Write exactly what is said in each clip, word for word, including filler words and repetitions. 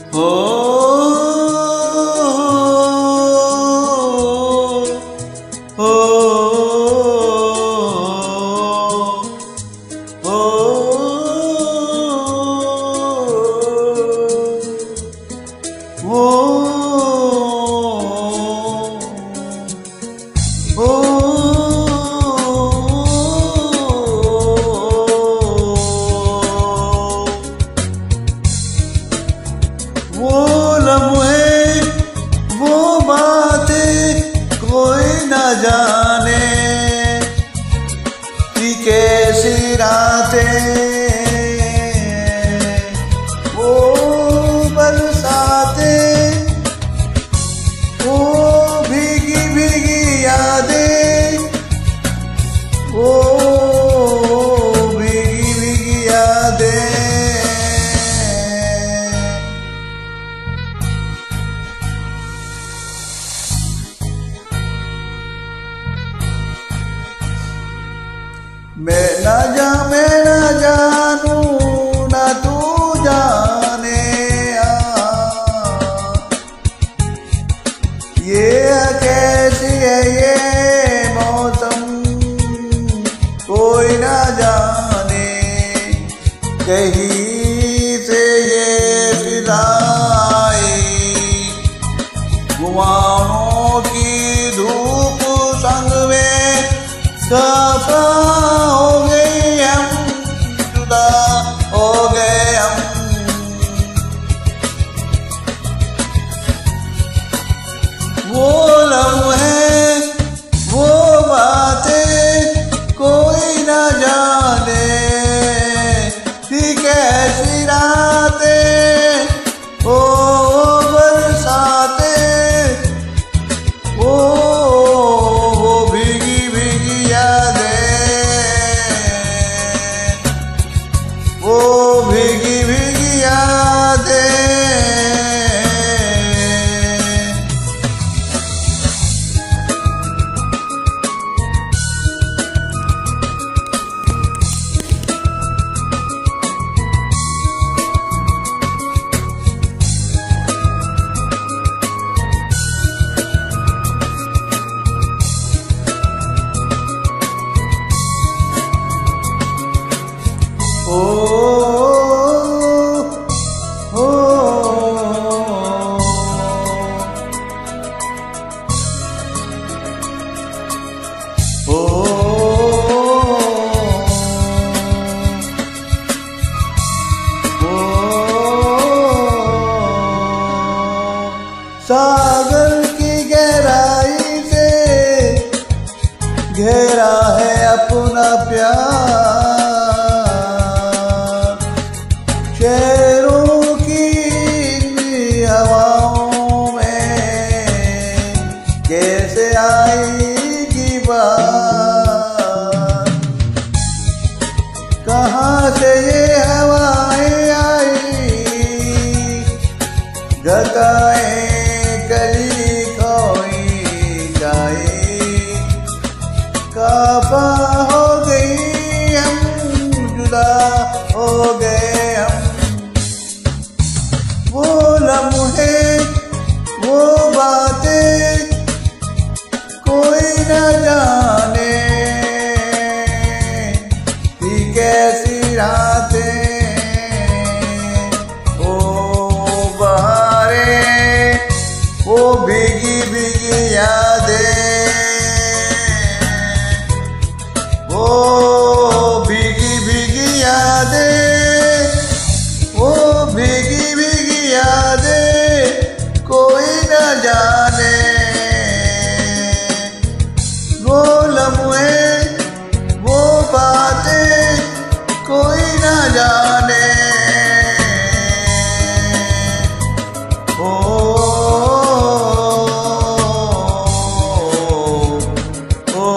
हो हो हो वो वो लम्हे वो बातें कोई न जाने कि कैसी रातें वो बरसातें वो भीगी भीगी यादें वो भीगी भीगी यादें मैं ना जा मैं ना जानूं ना तू जाने आ, ये कैसी है ये मौसम कोई ना जाने कहीं से ये फिजाएं गुमानों की धूप संग में सफा हो गए हम जुदा हो गए हम वो लम्हे वो बातें कोई न जाने कि कैसी रातें ओ बरसातें ओ वो भीगी भीगी यादें वो भीगी भीगी यादें ओ हो ओ सागर की गहराई से गहरा है अपना प्यार शहरों की हवाओं में कैसे आएगी बात कहाँ से ये हवाएं आई गकाए कली खोई जाए काबा हो गई हम जुदा हो गए हम वो लम्हे वो बातें कोई न जाने कि कैसी रातें ओ बहारें वो भीगी भीगी यादें वो भीगी भीगी यादें वो भीगी भीगी यादें कोई न जाने वो लम्हे वो बातें कोई न जाने ओ ओ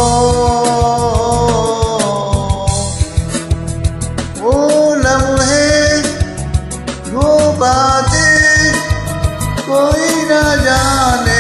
वो लम्हे वो बातें कोई न जाने।